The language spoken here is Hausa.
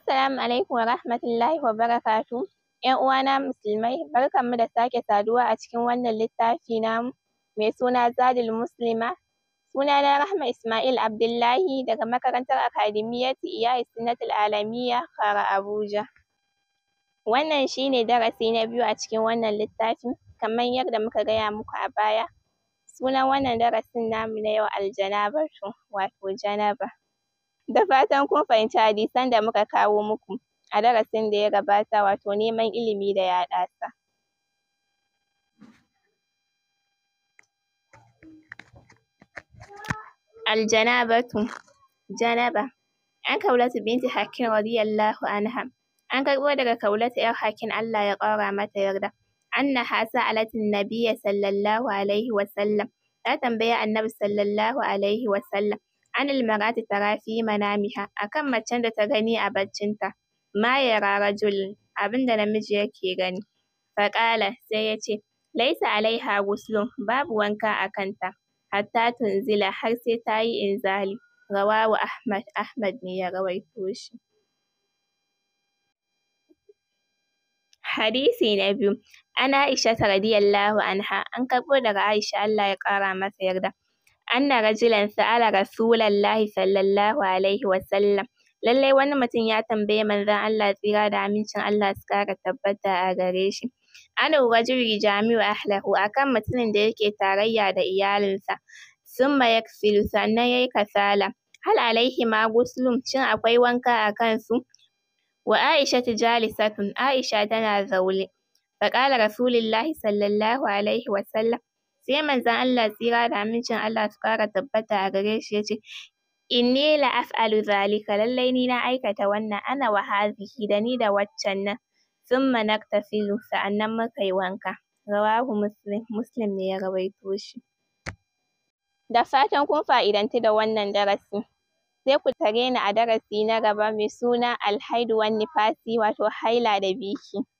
Assalamu alaikum wa rahmatullahi wa barakatuh. ‘Yan uwana musulmai, barkanmu da sake saduwa a cikin wannan littafi namu mai suna Zadul Muslima. Sunana Rahma Ismail Abdullahi daga makarantar Akademiyyatu Iyayi Sunnatul Alamiyya Kara Abuja. Wannan shi ne darasi na biyu a cikin wannan littafin, kamar yadda muka gaya muku a baya. Sunan wannan darasin namu na yau Aljanabatu, wato janaba. Da fatan kun fahimci hadisan da muka kawo muku a darasin da ya gabata, wato neman ilimi da yaɗa sa. Aljanabatu, janaba. An Kaulatu binti Hakim radiyallahu anha. An karɓo daga Kaulatu ‘yar Hakim, Allah ya ƙara mata yarda. Annaha sa'alatin nabiyya sallallahu alaihi wa sallam. Ta tambayi Annabi sallallahu alaihi wa sallam. Anil mar'ati tara fi manamiha, akan macen da ta gani a baccinta. Ma yara rajul, abinda namiji yake gani. Faƙala, sai yace, laisa alaiha guslun, babu wanka a kanta. Hatta tunzila, har sai tayi inzali. Rawahu Ahmad, Ahmad ne ya rawaito shi. Hadisi na biyu. An Aishata radiyallahu anha. An karɓo daga Aisha, Allah ya ƙara mata yarda. Anna rajulan sa'ala rasulallahi sallallahu alaihi wa sallam. Lallai wani mutum ya tambayi manzon Allah tsira da amincin Allah su ƙara tabbata a gare shi. Anil rajuli jami'u ahlahu, akan mutumin da yake tarayya da iyalinsa. Summa yaksilu, sannan yayi kasala. Hal alaihi ma guslun, shin akwai wanka a kansu? Wa Aishatu jalisatun, Aisha tana zaune. Faƙala rasulullahi sallallahu alaihi wa sallam. Sai manzon Allah tsira da amincin Allah su ƙara tabbata a gare shi yace, inni la af'alu zalika, lallai ni na aikata wannan, ana wa hazihi, da ni da waccan nan. Summa naktasilu, sa'annan muka yi wanka. Rawahu Muslim, Muslim ne ya rawaito shi. Da fatan kun fa'idantu da wannan darasi. Sai ku tare ni a darasi na gaba mai suna Alhaidu wan Nifasi, wato haila da biki.